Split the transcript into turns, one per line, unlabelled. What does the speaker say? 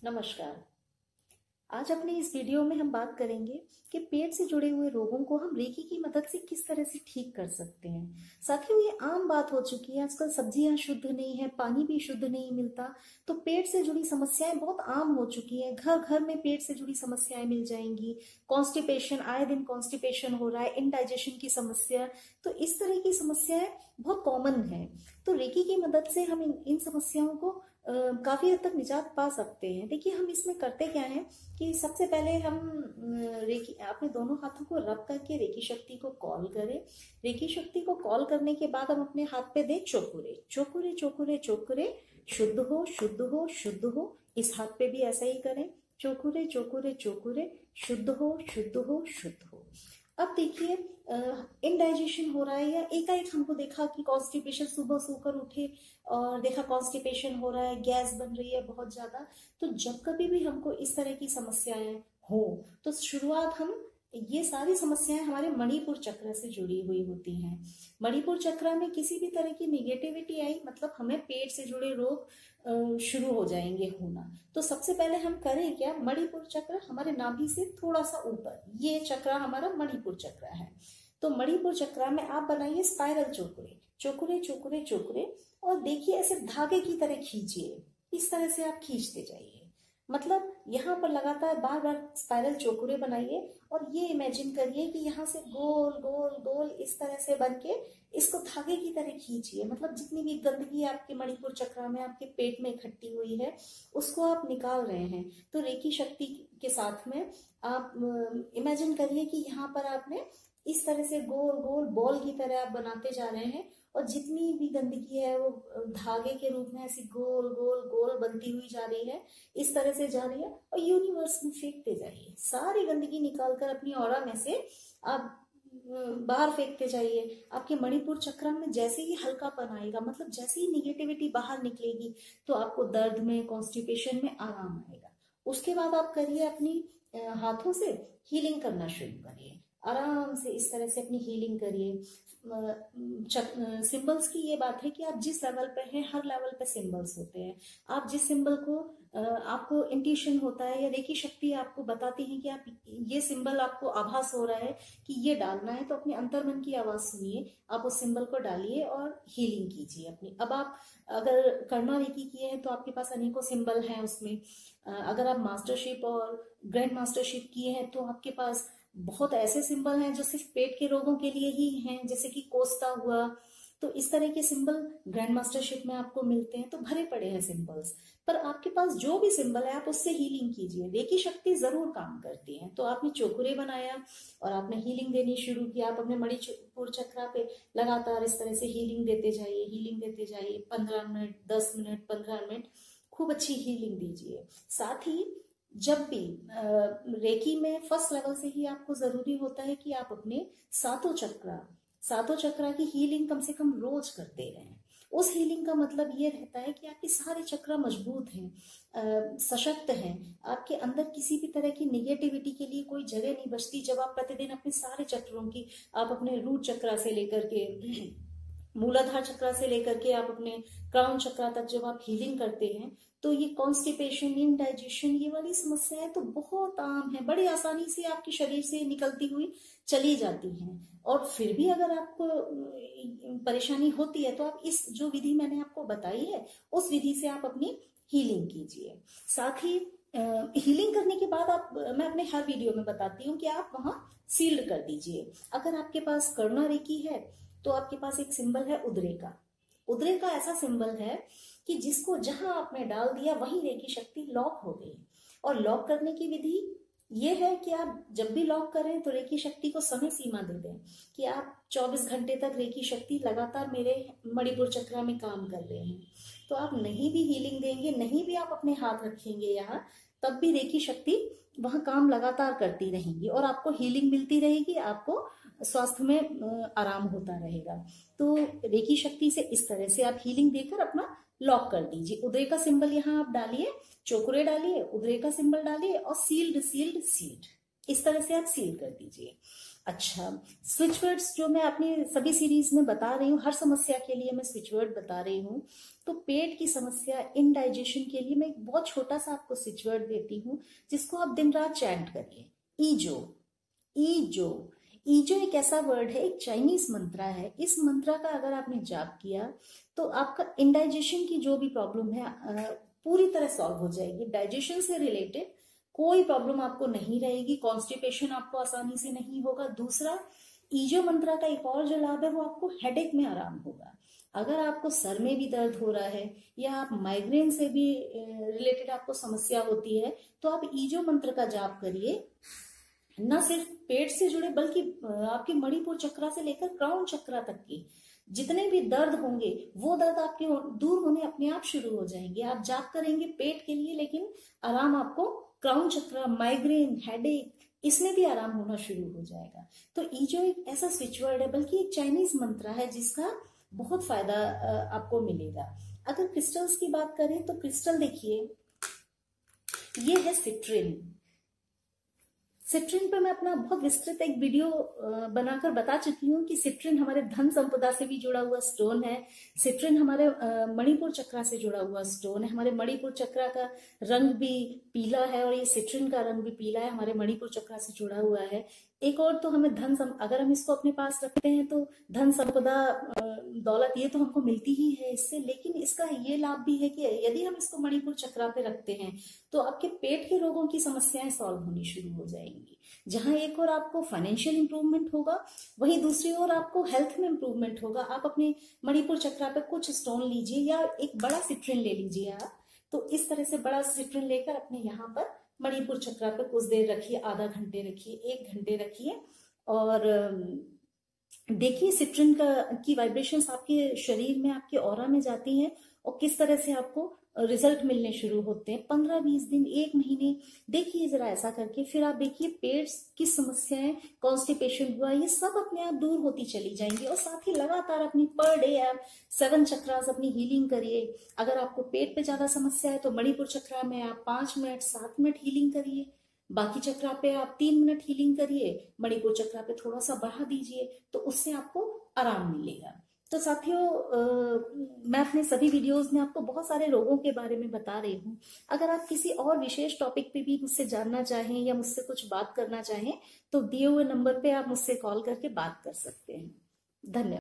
नमस्कार। आज अपने इस वीडियो में हम बात करेंगे कि पेट से जुड़े हुए रोगों को हम रेकी की मदद से किस तरह से ठीक कर सकते हैं। साथियों, ये आम बात हो चुकी है, आजकल सब्जियां शुद्ध नहीं है, पानी भी शुद्ध नहीं मिलता, तो पेट से जुड़ी समस्याएं बहुत आम हो चुकी है। घर घर में पेट से जुड़ी समस्याएं मिल जाएंगी। कॉन्स्टिपेशन, आए दिन कॉन्स्टिपेशन हो रहा है, इनडाइजेशन की समस्या, तो इस तरह की समस्याएं बहुत कॉमन है। तो रेकी की मदद से हम इन समस्याओं को काफी हद तक निजात पा सकते हैं। देखिए, हम इसमें करते क्या है कि सबसे पहले हम रेकी अपने दोनों हाथों को रब करके रेकी शक्ति को कॉल करें। रेकी शक्ति को कॉल करने के बाद हम अपने हाथ पे दें चोकुरे चोकुरे चोकुरे चोकुरे, शुद्ध हो शुद्ध हो शुद्ध हो। इस हाथ पे भी ऐसा ही करें, चोकुरे चोकुरे चोकुरे, शुद्ध हो शुद्ध हो शुद्ध हो। अब देखिए, इनडाइजेशन हो रहा है या एकाएक हमको देखा कि कॉन्स्टिपेशन, सुबह सोकर उठे और देखा कॉन्स्टिपेशन हो रहा है, गैस बन रही है बहुत ज्यादा, तो जब कभी भी हमको इस तरह की समस्याएं हो तो शुरुआत हम, ये सारी समस्याएं हमारे मणिपुर चक्र से जुड़ी हुई होती हैं। मणिपुर चक्र में किसी भी तरह की निगेटिविटी आई मतलब हमें पेट से जुड़े रोग शुरू हो जाएंगे होना। तो सबसे पहले हम करें क्या, मणिपुर चक्र हमारे नाभि से थोड़ा सा ऊपर, ये चक्र हमारा मणिपुर चक्र है। तो मणिपुर चक्र में आप बनाइए स्पाइरल चोकुरे चोकुरे चोकुरे चोकुरे, और देखिए ऐसे धागे की तरह खींचिए। इस तरह से आप खींचते जाइए, मतलब यहाँ पर लगातार बार बार स्पाइरल चोकुरे बनाइए और ये इमेजिन करिए कि यहाँ से गोल गोल गोल इस तरह से बन के इसको धागे की तरह खींचिए। मतलब जितनी भी गंदगी आपके मणिपुर चक्र में, आपके पेट में इकट्ठी हुई है, उसको आप निकाल रहे हैं। तो रेकी शक्ति के साथ में आप इमेजिन करिए कि यहाँ पर आपने इस तरह से गोल गोल बॉल की तरह आप बनाते जा रहे हैं और जितनी भी गंदगी है वो धागे के रूप में ऐसी गोल गोल गोल बनती हुई जा रही है, इस तरह से जा रही है और यूनिवर्स में फेंकते जाइए। सारी गंदगी निकालकर अपनी ऑरा में से आप बाहर फेंकते जाइए। आपके मणिपुर चक्र में जैसे ही हल्कापन आएगा, मतलब जैसे ही निगेटिविटी बाहर निकलेगी, तो आपको दर्द में, कॉन्स्टिपेशन में आराम आएगा। उसके बाद आप करिए अपनी हाथों से हीलिंग करना शुरू करिए। आराम से इस तरह से अपनी हीलिंग करिए। सिंबल्स की ये बात है कि आप जिस लेवल पे हैं, हर लेवल पे सिंबल्स होते हैं। आप जिस सिंबल को आपको इंट्यूशन होता है या रेकी शक्ति आपको बताती है कि आप ये सिंबल, आपको आभास हो रहा है कि ये डालना है, तो अपने अंतर्मन की आवाज सुनिए, आप उस सिंबल को डालिए और हीलिंग कीजिए अपनी। अब आप अगर कर्मा रेकी किए हैं तो आपके पास अनेकों सिंबल हैं उसमें। अगर आप मास्टरशिप और ग्रैंड मास्टरशिप किए हैं तो आपके पास बहुत ऐसे सिंबल हैं जो सिर्फ पेट के रोगों के लिए ही हैं, जैसे कि कोस्टा हुआ। तो इस तरह के सिंबल ग्रैंड मास्टरशिप में आपको मिलते हैं, तो भरे पड़े हैं सिंबल्स। पर आपके पास जो भी सिंबल है आप उससे हीलिंग कीजिए, रेकी शक्ति जरूर काम करती है। तो आपने चोकुरे बनाया और आपने हीलिंग देनी शुरू की। आप अपने मणिपुर चक्र पे लगातार इस तरह से हीलिंग देते जाइए, हीलिंग देते जाइए, 15 मिनट, 10 मिनट, 15 मिनट, खूब अच्छी हीलिंग दीजिए। साथ ही जब भी रेकी में फर्स्ट लेवल से ही आपको जरूरी होता है कि आप अपने सातों चक्र की हीलिंग कम से कम रोज करते रहें। उस हीलिंग का मतलब ये रहता है कि आपके सारे चक्र मजबूत हैं, सशक्त हैं, आपके अंदर किसी भी तरह की निगेटिविटी के लिए कोई जगह नहीं बचती। जब आप प्रतिदिन अपने सारे चक्रों की, आप अपने रूट चक्र से लेकर के मूलाधार चक्र से लेकर के आप अपने क्राउन चक्र तक जब आप हीलिंग करते हैं, तो ये कॉन्स्टिपेशन, इनडाइजेशन, ये वाली समस्याएं तो बहुत आम है, बड़ी आसानी से आपके शरीर से निकलती हुई चली जाती हैं। और फिर भी अगर आपको परेशानी होती है तो आप इस जो विधि मैंने आपको बताई है, उस विधि से आप अपनी हीलिंग कीजिए। साथ ही हीलिंग करने के बाद आप, मैं अपने हर वीडियो में बताती हूँ कि आप वहां सील्ड कर दीजिए। अगर आपके पास करुणा रेकी है तो आपके पास एक सिंबल है उद्रेका। उद्रेका ऐसा सिंबल है कि जिसको जहां आपने डाल दिया वहीं रेकी शक्ति लॉक हो गई। और लॉक करने की विधि ये है कि आप जब भी लॉक करें तो रेकी शक्ति को समय सीमा दे दें कि आप 24 घंटे तक रेकी शक्ति लगातार मेरे मणिपुर चक्र में काम कर रहे हैं। तो आप नहीं भी हीलिंग देंगे, नहीं भी आप अपने हाथ रखेंगे यहाँ, तब भी रेकी शक्ति वहां काम लगातार करती रहेगी और आपको हीलिंग मिलती रहेगी, आपको स्वास्थ्य में आराम होता रहेगा। तो रेकी शक्ति से इस तरह से आप हीलिंग देकर अपना लॉक कर दीजिए। उदय का सिंबल यहाँ आप डालिए, चोकुरे डालिए, उदय का सिंबल डालिए और सील्ड सील्ड सील्ड, इस तरह से आप सील कर दीजिए। अच्छा, स्विच वर्ड्स जो मैं अपनी सभी सीरीज में बता रही हूँ, हर समस्या के लिए मैं स्विच वर्ड बता रही हूँ। तो पेट की समस्या, इनडाइजेशन के लिए मैं एक बहुत छोटा सा आपको स्विच वर्ड देती हूँ, जिसको आप दिन रात चैंट करिए। ईजो। ईजो। ईजो एक ऐसा वर्ड है, एक चाइनीज मंत्रा है। इस मंत्रा का अगर आपने जाप किया तो आपका इनडाइजेशन की जो भी प्रॉब्लम है पूरी तरह सॉल्व हो जाएगी। डाइजेशन से रिलेटेड कोई प्रॉब्लम आपको नहीं रहेगी, कॉन्स्टिपेशन आपको आसानी से नहीं होगा। दूसरा, ईजो मंत्रा का एक और जो लाभ है वो आपको हेडेक में आराम होगा। अगर आपको सर में भी दर्द हो रहा है या आप माइग्रेन से भी रिलेटेड आपको समस्या होती है, तो आप ईजो मंत्र का जाप करिए। न सिर्फ पेट से जुड़े बल्कि आपके मणिपुर चक्रा से लेकर क्राउन चक्रा तक की जितने भी दर्द होंगे वो दर्द आपके दूर होने अपने आप शुरू हो जाएंगे। आप जाप करेंगे पेट के लिए, लेकिन आराम आपको क्राउन चक्र, माइग्रेन, हेडेक, इसमें भी आराम होना शुरू हो जाएगा। तो ईजो एक ऐसा स्विच वर्ड है, बल्कि एक चाइनीज मंत्र है जिसका बहुत फायदा आपको मिलेगा। अगर क्रिस्टल्स की बात करें तो क्रिस्टल देखिए, ये है सिट्रिन। सिट्रिन पर मैं अपना बहुत विस्तृत एक वीडियो बनाकर बता चुकी हूँ कि सिट्रिन हमारे धन संपदा से भी जुड़ा हुआ स्टोन है। सिट्रिन हमारे मणिपुर चक्रा से जुड़ा हुआ स्टोन है। हमारे मणिपुर चक्रा का रंग भी पीला है और ये सिट्रिन का रंग भी पीला है, हमारे मणिपुर चक्रा से जुड़ा हुआ है। एक और तो हमें अगर हम इसको अपने पास रखते हैं तो धन संपदा, दौलत, ये तो हमको मिलती ही है इससे। लेकिन इसका ये लाभ भी है कि यदि हम इसको मणिपुर चक्रा पे रखते हैं तो आपके पेट के रोगों की समस्याएं सॉल्व होनी शुरू हो जाएंगी। जहां एक और आपको फाइनेंशियल इंप्रूवमेंट होगा, वहीं दूसरी ओर आपको हेल्थ में इंप्रूवमेंट होगा। आप अपने मणिपुर चक्रा पे कुछ स्टोन लीजिए या एक बड़ा सिट्रिन ले लीजिए आप। तो इस तरह से बड़ा सिट्रिन लेकर अपने यहाँ पर मणिपुर चक्रा पे कुछ देर रखिए, आधा घंटे रखिए, 1 घंटे रखिए, और देखिए सिट्रिन की वाइब्रेशंस आपके शरीर में, आपके ऑरा में जाती हैं और किस तरह से आपको रिजल्ट मिलने शुरू होते हैं। 15-20 दिन, 1 महीने देखिए जरा ऐसा करके। फिर आप देखिए पेट की समस्याएं, कॉन्स्टिपेशन हुआ, ये सब अपने आप दूर होती चली जाएंगी। और साथ ही लगातार अपनी पर डे आप 7 चक्रास अपनी हीलिंग करिए। अगर आपको पेट पे ज्यादा समस्या है तो मणिपुर चक्रा में आप 5 मिनट 7 मिनट हीलिंग करिए। बाकी चक्रा पे आप 3 मिनट हीलिंग करिए, मणिपुर चक्रा पे थोड़ा सा बढ़ा दीजिए, तो उससे आपको आराम मिलेगा। तो साथियों, मैं अपने सभी वीडियोस में आपको बहुत सारे रोगों के बारे में बता रही हूँ। अगर आप किसी और विशेष टॉपिक पे भी मुझसे जानना चाहें या मुझसे कुछ बात करना चाहें तो दिए हुए नंबर पे आप मुझसे कॉल करके बात कर सकते हैं। धन्यवाद।